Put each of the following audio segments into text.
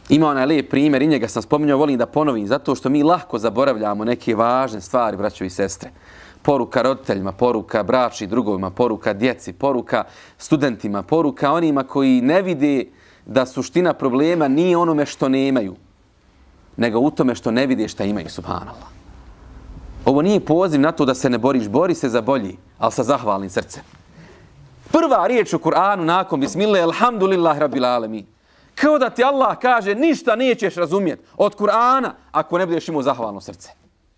Ima onaj lijep primjer, i njega sam spominjao, volim da ponovim, zato što mi lahko zaboravljamo neke važne stvari, braćo i sestre. Poruka roditeljima, poruka bračnim drugovima, poruka djeci, poruka studentima, poruka onima koji ne vide da suština problema nije onome što nemaju, nego u tome što ne vide šta imaju, subhanallah. Ovo nije poziv na to da se ne boriš, bori se za bolji, ali sa zahvalnim srcem. Prva riječ u Kur'anu nakon bismillah, alhamdulillah rabbil alemin. Kao da ti Allah kaže ništa nećeš razumjeti od Kur'ana ako ne budeš imao zahvalno srce.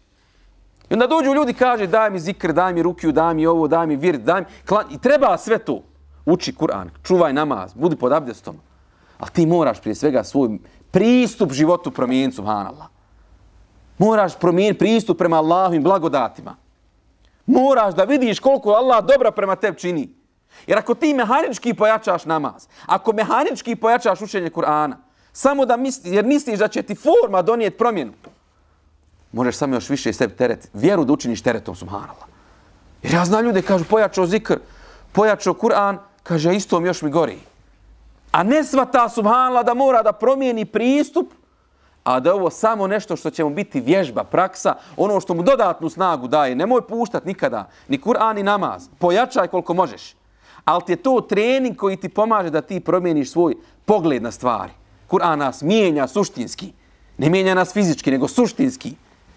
I onda dođu ljudi kaže daj mi zikr, daj mi rukiju, daj mi ovo, daj mi vird, daj mi klan. I treba sve to. Uči Kur'an, čuvaj namaz, budi pod abdestom. Ali ti moraš prije svega svoj pristup životu promijeniti, subhanallah. Moraš promijeniti pristup prema Allahovim blagodatima. Moraš da vidiš koliko Allah dobra prema tebi čini. Jer ako ti mehanički pojačaš namaz, ako mehanički pojačaš učenje Kur'ana, samo da jer misliš da će ti forma donijeti promjenu, možeš samo još više sebi teret, vjeru da učiniš teretom, subhanallah. Jer ja znam ljude, kažu, pojačao zikr, pojačao Kur'an, kaže, istom još mi gori. A ne svata, subhanallah, da mora da promijeni pristup, a da ovo samo nešto što će mu biti vježba, praksa, ono što mu dodatnu snagu daje. Nemoj puštati nikada, ni Kur'an, ni namaz. Pojačaj koliko možeš. Ali ti je to trening koji ti pomaže da ti promijeniš svoj pogled na stvari. Kur'an nas mijenja suštinski. Ne mijenja nas fizički, nego suštinski.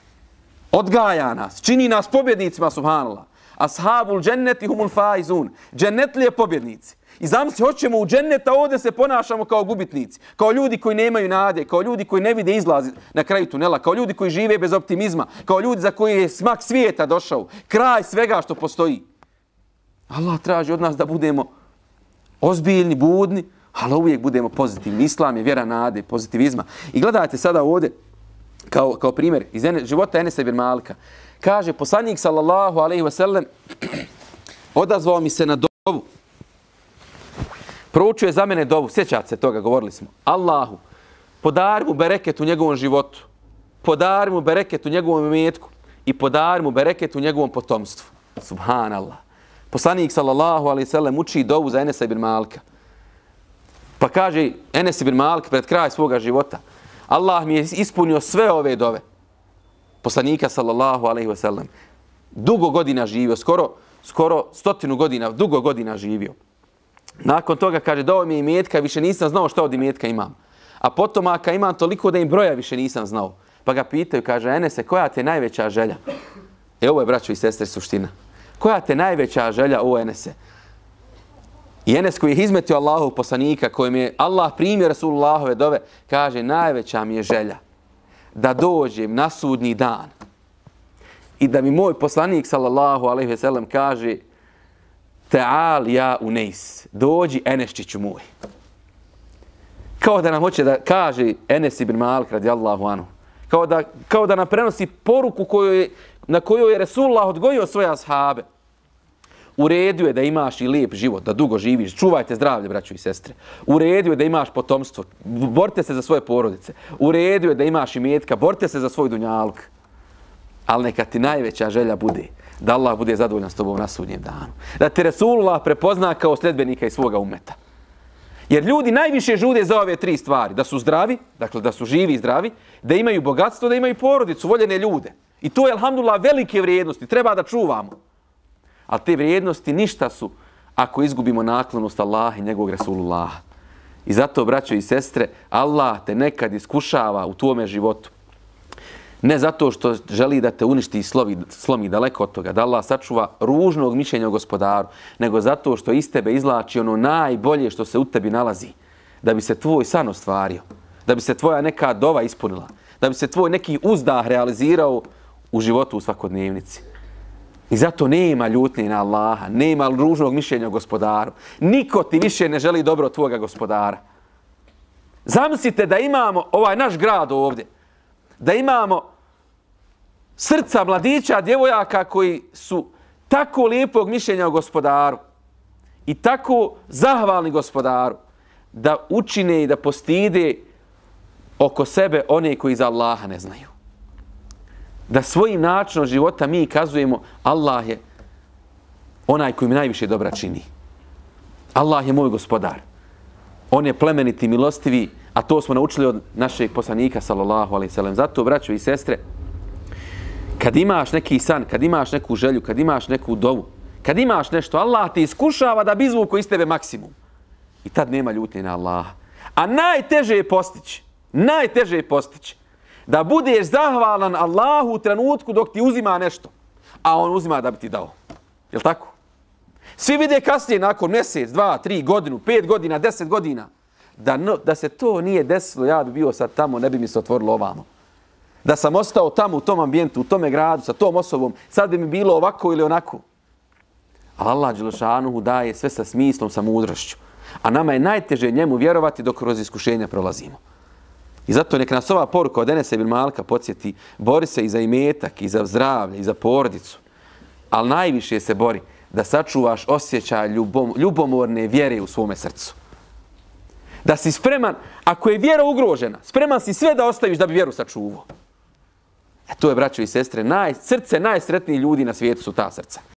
Odgaja nas, čini nas pobjednicima, subhanallah. Ashabul dženneti humul faizun. Džennetlije pobjednici. I zamisli, hoćemo u džennet, a ovdje se ponašamo kao gubitnici. Kao ljudi koji nemaju nade, kao ljudi koji ne vide izlaz na kraju tunela, kao ljudi koji žive bez optimizma, kao ljudi za koji je smak svijeta došao, kraj svega što postoji. Allah traži od nas da budemo ozbiljni, budni, ali uvijek budemo pozitivni. Islam je vjera nade, pozitivizma. I gledajte sada ovdje, kao primjer iz života Enesa ibn Malika. Kaže, poslanik sallallahu alejhi ve sellem odazvao mi se na dovu. Proučio je za mene dovu, sjećate se toga, govorili smo. Allahu, podari mu bereket u njegovom životu, podari mu bereket u njegovom imetku i podari mu bereket u njegovom potomstvu. Subhanallah. Poslanik sallallahu alejhi ve sellem uči dovu za Enesa ibn Malika. Pa kaže Enes ibn Malik pred kraj svoga života, Allah mi je ispunio sve ove dove. Poslanika sallallahu alejhi ve sellem. Dugo godina živio, skoro 100 godina, dugo godina živio. Nakon toga kaže, dao mi je imetka, više nisam znao što od imetka imam. A potomaka imam toliko da im broja više nisam znao. Pa ga pitaju, kaže, Enese, koja te najveća želja? Ovo je, braćo i sestre, suština. Koja te najveća želja, o Enese? I Enes koji je izmetio Allahov poslanika, kojem je Allah primio Rasulullahove dove, kaže, najveća mi je želja da dođem na sudnji dan i da mi moj poslanik, sallallahu alejhi ve sellem, kaže, Ta'al ja Unejs, dođi Enesčiću moj. Kao da nam hoće da kaže Enes ibn Malik radijallahu anhu. Kao da nam prenosi poruku na kojoj je Resulullah odgojio svoje ashabe. U redu je da imaš i lijep život, da dugo živiš. Čuvajte zdravlje, braćo i sestre. U redu je da imaš potomstvo. Borite se za svoje porodice. U redu je da imaš imetka. Borite se za svoj dunjaluk. Ali neka ti najveća želja bude da Allah bude zadovoljan s tobom na sudnjem danu. Da te Resulullah prepozna kao sljedbenika i svoga umeta. Jer ljudi najviše žude za ove tri stvari. Da su zdravi, dakle da su živi i zdravi, da imaju bogatstvo, da imaju porodicu, voljene ljude. I to je, alhamdulillah, velike vrijednosti. Treba da čuvamo. Ali te vrijednosti ništa su ako izgubimo naklonost Allaha i njegovog Resulullaha. I zato, braćo i sestre, Allah te nekad iskušava u tvome životu. Ne zato što želi da te uništi i slomi daleko od toga, da Allah sačuva ružnog mišljenja o gospodaru, nego zato što iz tebe izvlači ono najbolje što se u tebi nalazi. Da bi se tvoj san ostvario, da bi se tvoja neka dova ispunila, da bi se tvoj neki uzdah realizirao u životu u svakodnevnici. I zato nema ljutnje na Allaha, nema ružnog mišljenja o gospodaru. Niko ti više ne želi dobro od tvoga gospodara. Zamislite da imamo ovaj naš grad ovdje, da imamo srca mladića, djevojaka koji su tako lijepog mišljenja o gospodaru i tako zahvalni gospodaru da učine i da postide oko sebe one koji za Allaha ne znaju. Da svojim načinom života mi kazujemo Allah je onaj koji mi najviše dobra čini. Allah je moj gospodar. On je plemeniti, milostivi, A to smo naučili od našeg poslanika, sallallahu alejhi ve sellem. Zato, braćo i sestre, kad imaš neki san, kad imaš neku želju, kad imaš neku dovu, kad imaš nešto, Allah te iskušava da bi izvukao iz tebe maksimum. I tad nema ljutnje na Allaha. A najteže je postići da budeš zahvalan Allahu u trenutku dok ti uzima nešto, a on uzima da bi ti dao. Jel' tako? Svi vide kasnije, nakon mjesec, 2, 3 godinu, 5 godina, 10 godina, da se to nije desilo, ja bi bio sad tamo, ne bi mi se otvorilo ovamo. Da sam ostao tamo u tom ambijentu, u tome gradu, sa tom osobom, sad bi mi bilo ovako ili onako. Allah dželešanuhu daje sve sa smislom, sa mudrošću. A nama je najteže njemu vjerovati dok kroz iskušenja prolazimo. I zato nek nas ova poruka od Enesa ibn Malika podsjeti, bori se i za imetak, i za zdravlje, i za porodicu. Ali najviše se bori da sačuvaš osjećaj ljubomorne vjere u svome srcu. Da si spreman, ako je vjera ugrožena, spreman si sve da ostaviš da bi vjeru sačuvao. To je, braćo i sestre, srce najsretnijih ljudi na svijetu su ta srca.